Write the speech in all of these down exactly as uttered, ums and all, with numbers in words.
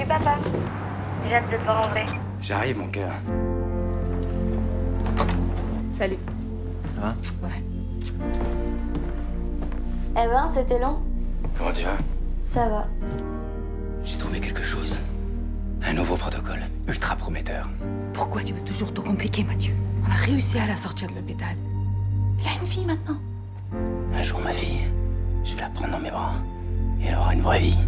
papa. J'ai hâte de te voir en vrai. J'arrive, mon cœur. Salut. Ça va? Ouais. Eh ben, c'était long. Comment tu vas? Ça va. J'ai trouvé quelque chose. Un nouveau protocole, ultra prometteur. Pourquoi tu veux toujours tout compliquer, Mathieu? On a réussi à la sortir de l'hôpital. Elle a une fille maintenant. Un jour, ma fille, je vais la prendre dans mes bras. Et elle aura une vraie vie.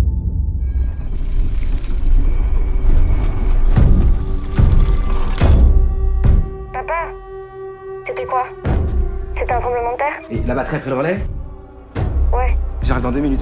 Papa, c'était quoi? C'était un tremblement de terre? Et la batterie a pris le relais? Ouais. J'arrive dans deux minutes.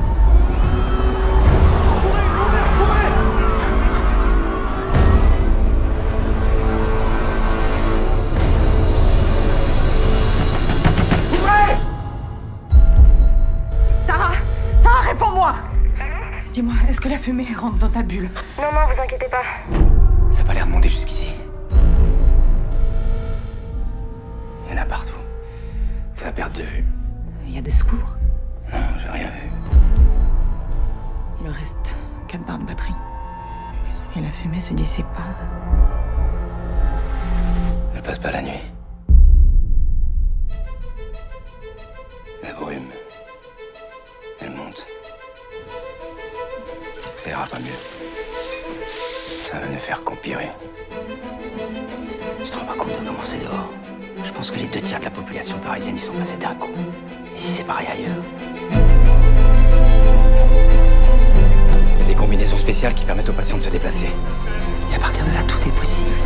Sarah! Sarah, réponds-moi! Dis-moi, est-ce que la fumée rentre dans ta bulle? Non, non, vous inquiétez pas. Ça n'a pas l'air de monter jusqu'ici. Il y en a partout. C'est à perte de vue. Il y a des secours. Non, j'ai rien vu. Il reste quatre barres de batterie. Si la fumée se dissipe pas... Elle passe pas la nuit. La brume. Elle monte. Ça ira pas mieux. Ça va ne faire qu'empirer. Tu te rends pas compte de comment c'est dehors? Je pense que les deux tiers de la population parisienne y sont passés d'un coup. Et si c'est pareil ailleurs? Il y a des combinaisons spéciales qui permettent aux patients de se déplacer. Et à partir de là, tout est possible.